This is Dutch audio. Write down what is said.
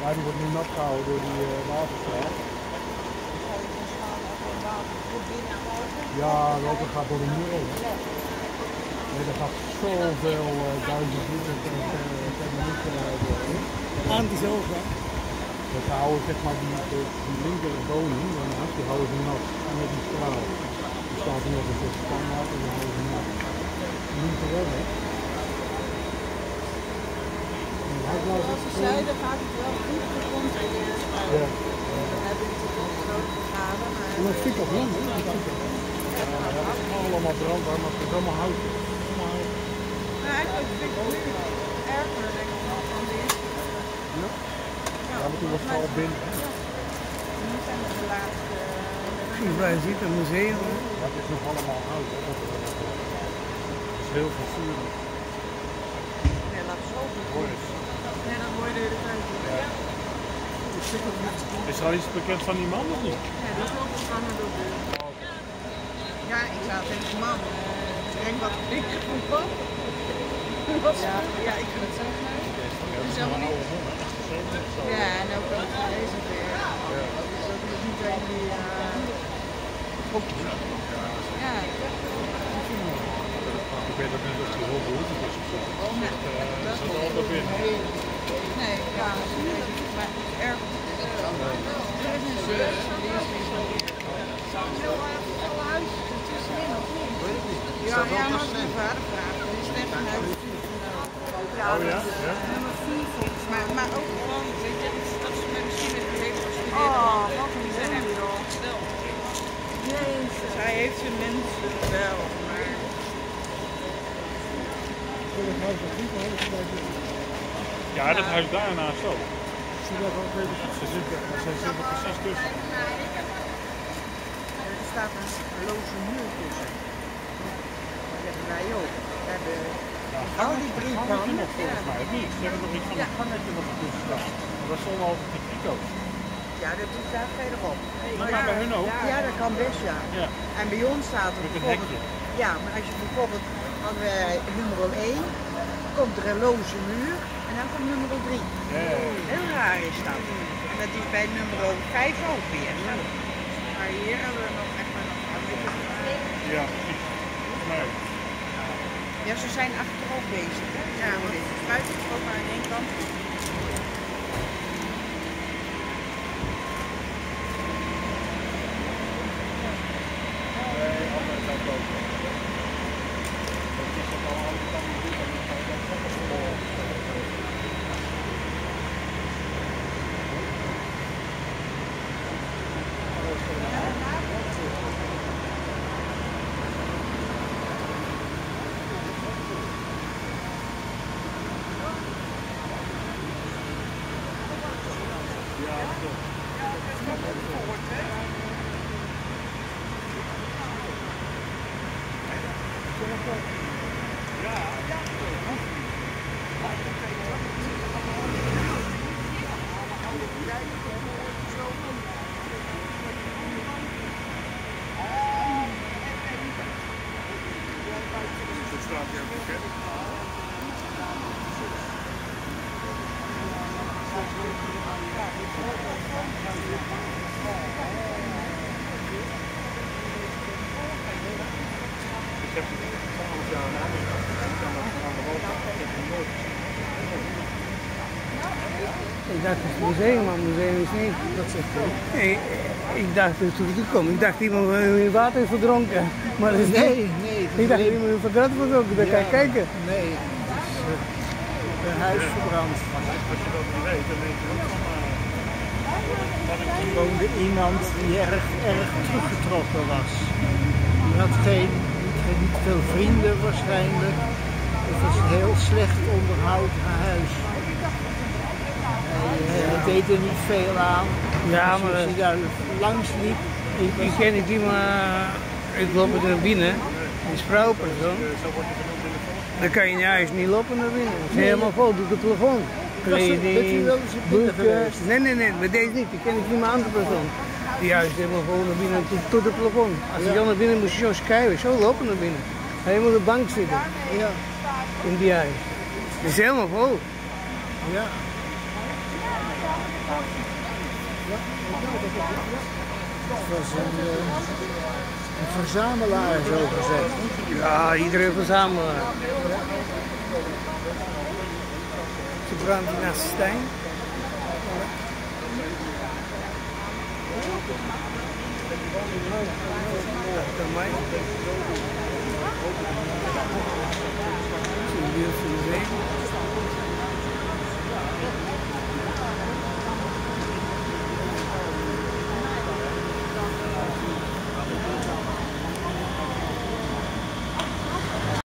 Ja, die wordt nu nat gehouden door die waterstraal. Ja, het water gaat door de muur heen. Nee, er gaat zoveel 1000 liter per minuut doorheen. Aan die zelf, hè? Dus ze houden zeg maar die linker woning, die houden ze nat met die straal. Die staat er nog een soort standaard en die houden ze nat. Niet te redden. Zoals ze zeiden gaat het wel goed gecontroleerd. Ja. We hebben natuurlijk ook grote schade, maar... En dat stuk op lang, hè? Ja, dat is allemaal brandbaar, maar het is allemaal hout. Nou, eigenlijk vind ik het nu erger, denk ik, dan de eerste. Ja? Ja, maar toen was het al binnen. Nu zijn we de laatste... Wij zien een museum. Ja, het is nog allemaal hout, hè? Dat is heel veel vuur. Nee, laat zo goed. Nee, dat hoor je de hele tijd. Ja. Is er al iets bekend van die man of niet? Nee, dat is ook vervangen door de... Ja, ik zou zeggen, man, breng wat dikker van pap. Ja, ik vind het zo leuk. Het is helemaal niet... Ja, en ook wel deze weer. Dus dat is niet een die... Ja. Ik weet ook niet of die heel behoeftig is of zo. Dat is altijd binnen. Nee, ja, maar het is erg. Er is een zus, die is niet zo. Heel erg veel huis tussenin, of niet? Ja, maar mijn vader vraagt. Die is net een huis. Oh ja? Nummer 4 volgens mij. Maar ook gewoon, weet je, dat ze misschien met de hele studeren. Oh, wat een zijn hem al gesteld. Jezus. Hij heeft zijn mensen wel, maar... Ja, dat huis daarnaast ook. Ze zitten precies tussen. Er staat een loze muur tussen. Dat hebben wij ook. We hebben al die drie kanten. Volgens mij, of niet? Ze hebben nog iets van een gangetje nog tussen staan. Dat stonden altijd de pico's. Ja, dat is daar verderop. Maar bij hun ook? Ja, dat kan best, ja. En bij ons staat er met een hekje. Ja, maar als je bijvoorbeeld, hadden wij nummer 1, komt er een loze muur en dan komt nummer 3. Heel raar is dat. En dat is bij nummer 5 ook weer. Maar hier hebben we nog echt maar nog een beetje. Ja, precies. Nee. Ja, ze zijn achterop bezig. Hè? Ja, want het fruit is ook maar aan één kant. Ik dacht het is een museum, maar het museum is niet. Dat zegt hij. Nee, ik dacht toen ik kwam, ik dacht iemand in water is verdronken. Maar dat is nee. Ik dacht iemand in verdrad verdronken, daar kan je kijken. Nee, het is een huis verbrand. Als je dat niet weet, dan denk je ook van... Er woonde iemand die erg teruggetrokken was. Die had niet veel vrienden waarschijnlijk. Het was een heel slecht onderhouden huis. Hij deed er niet veel aan. Ja, dus maar... als je daar langs liep... Ik ken niet iemand... Ik loop er binnen. Die sprouwpersoon. Dan kan je in je huis niet lopen naar binnen. Het is helemaal vol, doe de telefoon. Kleding, boeken. Nee, maar deze niet. Ik ken niet mijn andere persoon. Die huis is helemaal vol naar binnen tot de plafond. Als je dan naar binnen moet je zo schrijven, zo lopen naar binnen. Hij moet op de bank zitten. Ja. In die huis. Het is helemaal vol. Ja. Het was een verzamelaar, zo gezegd. Ja, iedereen verzamelaar. Ze brandt die naast de Stijn. Achter mij. Zie je hier voor de zee.